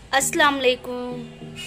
अस्सलाम वालेकुम।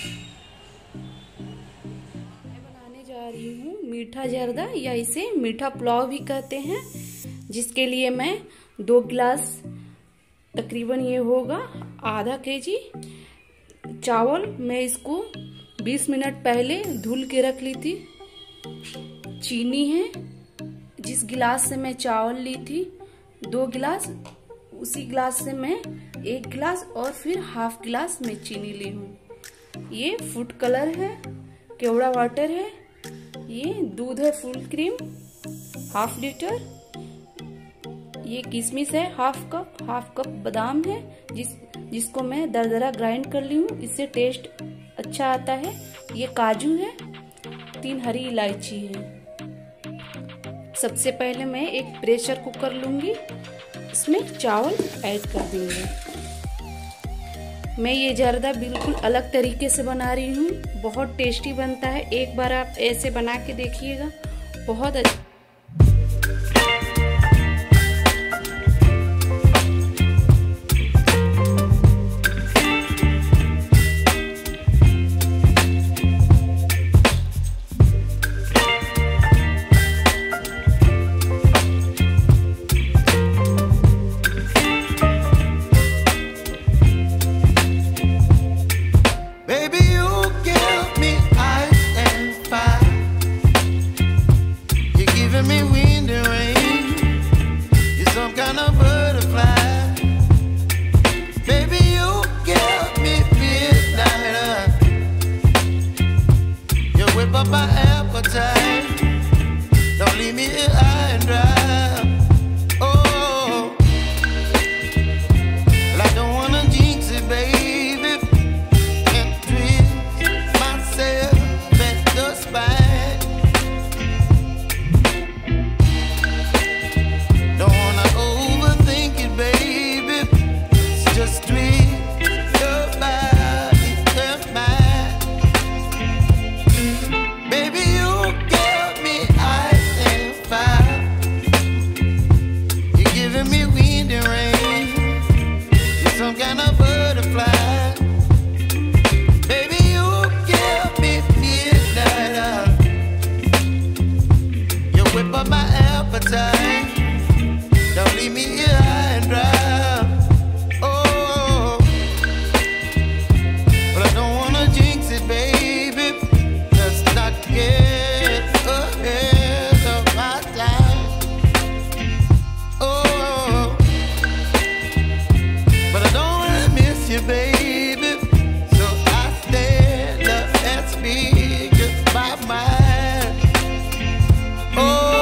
मैं बनाने जा रही हूँ मीठा जर्दा या इसे मीठा पुलाव भी कहते हैं, जिसके लिए मैं 2 गिलास तकरीबन ये होगा आधा केजी चावल। मैं इसको 20 मिनट पहले धुल के रख ली थी। चीनी है, जिस गिलास से मैं चावल ली थी 2 गिलास, उसी गिलास से मैं 1 गिलास और फिर हाफ गिलास में चीनी ली हूँ। ये फूड कलर है, केवड़ा वाटर है, ये दूध है फुल क्रीम हाफ लीटर, ये किशमिश है हाफ कप बादाम है जिसको मैं दरदरा ग्राइंड कर ली हूँ, इससे टेस्ट अच्छा आता है। ये काजू है, 3 हरी इलायची है। सबसे पहले मैं एक प्रेशर कुकर लूंगी, इसमें चावल ऐड कर दूंगी। मैं ये जर्दा बिल्कुल अलग तरीके से बना रही हूँ, बहुत टेस्टी बनता है। एक बार आप ऐसे बना के देखिएगा, बहुत अच्छा। Me wind and rain, you're some kind of butterfly. Baby, you give me midnight. You whip up my appetite. Don't leave me here high and dry. Oh, well, I don't wanna jinx it, baby, and twist myself at the spine. Some kind of butterfly. Baby, you give me midnight. You whip up my appetite. Don't leave me here high and dry. Oh, but I don't wanna jinx it, baby. Let's not get ahead of my time. Oh, but I don't wanna miss you, baby. So I stand up and speak just my mind. Oh,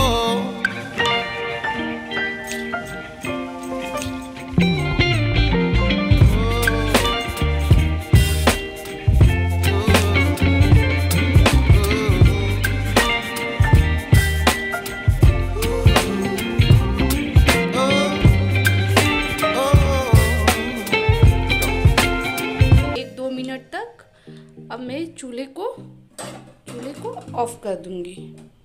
तक अब मैं चूल्हे को of कर दूंगी।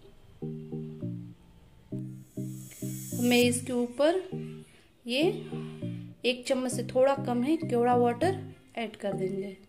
मैं इसके ऊपर ये 1 चम्मच से थोड़ा कम है केवड़ा वाटर ऐड कर देंगे।